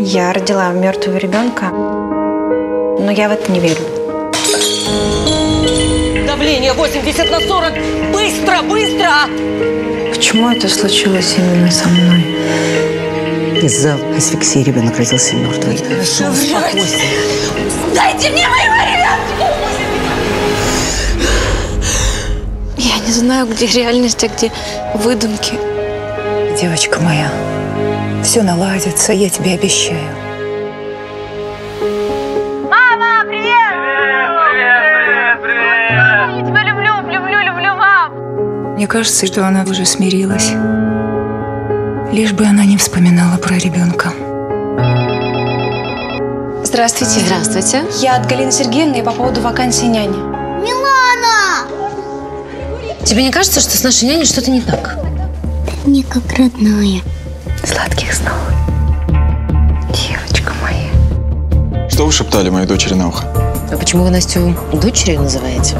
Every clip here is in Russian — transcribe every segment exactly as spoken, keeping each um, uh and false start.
Я родила мертвого ребенка, но я в это не верю. Давление восемьдесят на сорок! Быстро, быстро! Почему это случилось именно со мной? Из-за асфиксии ребенок родился мертвый. Дайте мне моего ребенка! Я не знаю, где реальность, а где выдумки. Девочка моя, все наладится, я тебе обещаю. Мама, привет! Привет, привет, привет! Я тебя люблю, люблю, люблю, мам! Мне кажется, что она уже смирилась. Лишь бы она не вспоминала про ребенка. Здравствуйте. Здравствуйте. Я от Галины Сергеевны и по поводу вакансии няни. Милана! Тебе не кажется, что с нашей няней что-то не так? Мне как родная. Сладких снов. Девочка моя. Что вы шептали моей дочери на ухо? А почему вы Настю дочерью называете?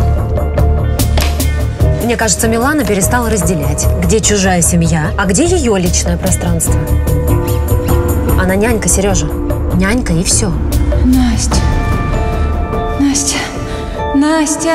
Мне кажется, Милана перестала разделять, где чужая семья, а где ее личное пространство. Она нянька, Сережа. Нянька и все. Настя. Настя. Настя.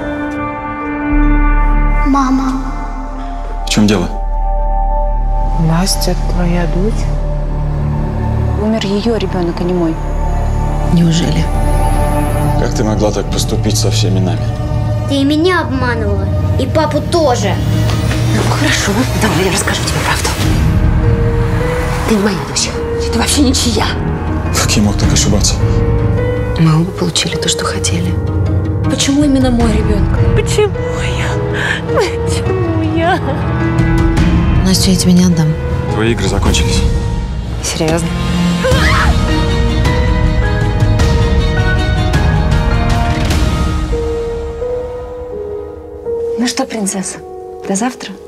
Мама. В чем дело? Настя, твоя дочь? Умер ее ребенок, а не мой. Неужели? Как ты могла так поступить со всеми нами? Ты и меня обманывала. И папу тоже. Ну, хорошо. Давай я расскажу тебе правду. Ты не моя дочь. Ты вообще ничья. Как я мог так ошибаться? Мы оба получили то, что хотели. Почему именно мой ребенок? Почему я? Почему я? Настю я тебе не отдам. Твои игры закончились. Серьезно? Ну что, принцесса, до завтра.